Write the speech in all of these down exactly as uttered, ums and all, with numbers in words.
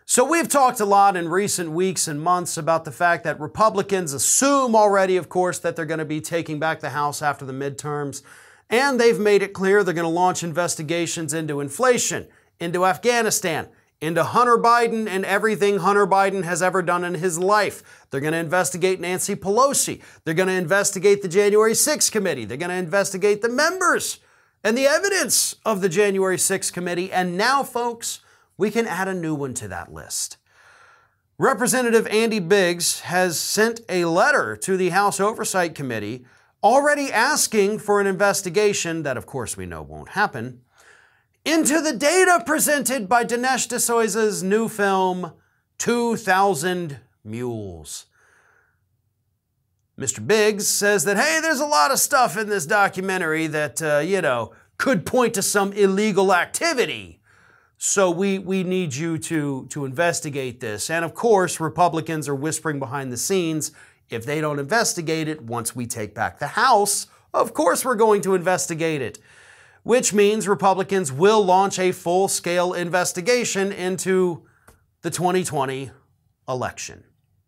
So we've talked a lot in recent weeks and months about the fact that Republicans assume already, of course, that they're going to be taking back the House after the midterms. And they've made it clear they're going to launch investigations into inflation, into Afghanistan, into Hunter Biden and everything Hunter Biden has ever done in his life. They're going to investigate Nancy Pelosi. They're going to investigate the January sixth committee. They're going to investigate the members and the evidence of the January sixth committee. And now, folks, we can add a new one to that list. Representative Andy Biggs has sent a letter to the House Oversight Committee already asking for an investigation that, of course, we know won't happen, into the data presented by Dinesh D'Souza's new film, two thousand Mules. Mister Biggs says that, hey, there's a lot of stuff in this documentary that, uh, you know, could point to some illegal activity. So we, we need you to, to investigate this. And of course, Republicans are whispering behind the scenes, if they don't investigate it once we take back the House, of course we're going to investigate it. Which means Republicans will launch a full-scale investigation into the twenty twenty election.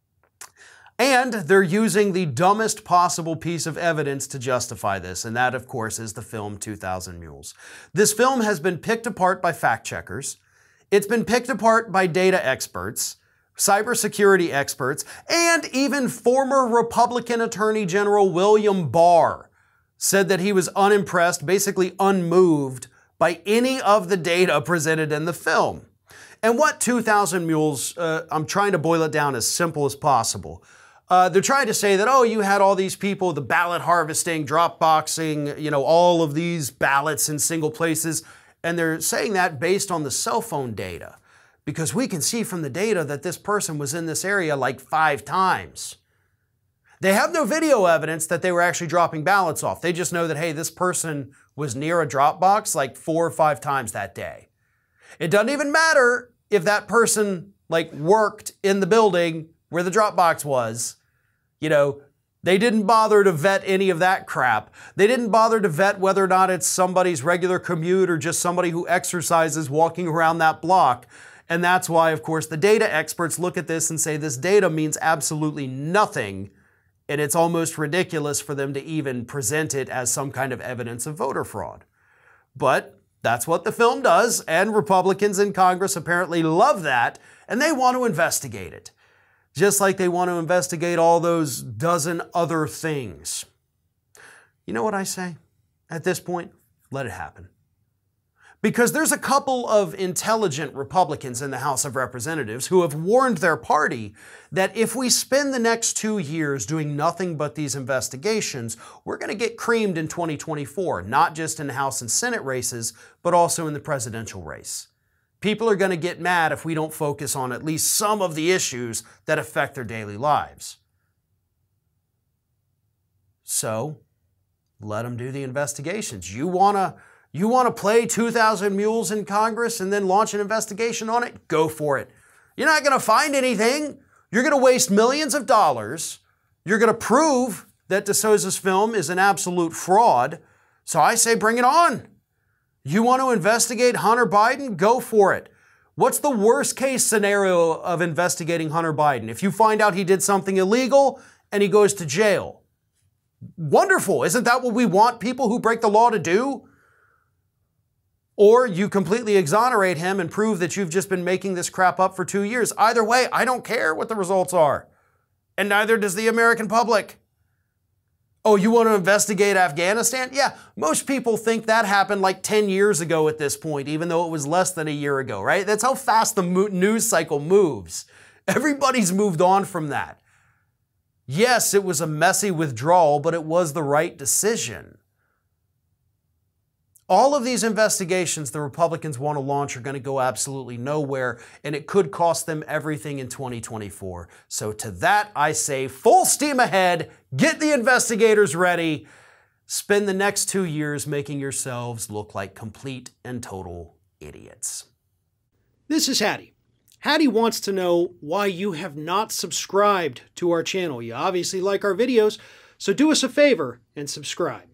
And they're using the dumbest possible piece of evidence to justify this, and that, of course, is the film two thousand Mules. This film has been picked apart by fact-checkers. It's been picked apart by data experts, cybersecurity experts, and even former Republican Attorney General William Barr said that he was unimpressed, basically unmoved, by any of the data presented in the film. And what two thousand Mules, uh, I'm trying to boil it down as simple as possible. Uh, they're trying to say that, oh, you had all these people, the ballot harvesting, drop boxing, you know, all of these ballots in single places. And they're saying that based on the cell phone data, because we can see from the data that this person was in this area like five times. They have no video evidence that they were actually dropping ballots off. They just know that, hey, this person was near a drop box like four or five times that day. It doesn't even matter if that person like worked in the building where the drop box was. You know, they didn't bother to vet any of that crap. They didn't bother to vet whether or not it's somebody's regular commute or just somebody who exercises walking around that block. And that's why, of course, the data experts look at this and say this data means absolutely nothing. And it's almost ridiculous for them to even present it as some kind of evidence of voter fraud. But that's what the film does, and Republicans in Congress apparently love that, and they want to investigate it. Just like they want to investigate all those dozen other things. You know what I say? At this point, let it happen. Because there's a couple of intelligent Republicans in the House of Representatives who have warned their party that if we spend the next two years doing nothing but these investigations, we're going to get creamed in twenty twenty-four, not just in the House and Senate races, but also in the presidential race. People are going to get mad if we don't focus on at least some of the issues that affect their daily lives. So, let them do the investigations. You want to You want to play two thousand Mules in Congress and then launch an investigation on it? Go for it. You're not going to find anything. You're going to waste millions of dollars. You're going to prove that D'Souza's film is an absolute fraud. So I say bring it on. You want to investigate Hunter Biden? Go for it. What's the worst case scenario of investigating Hunter Biden? If you find out he did something illegal and he goes to jail. Wonderful. Isn't that what we want people who break the law to do? Or you completely exonerate him and prove that you've just been making this crap up for two years. Either way, I don't care what the results are. And neither does the American public. Oh, you want to investigate Afghanistan? Yeah, most people think that happened like ten years ago at this point, even though it was less than a year ago, right? That's how fast the news cycle moves. Everybody's moved on from that. Yes, it was a messy withdrawal, but it was the right decision. All of these investigations the Republicans want to launch are going to go absolutely nowhere, and it could cost them everything in twenty twenty-four. So to that, I say full steam ahead, get the investigators ready, spend the next two years making yourselves look like complete and total idiots. This is Hattie. Hattie wants to know why you have not subscribed to our channel. You obviously like our videos, so do us a favor and subscribe.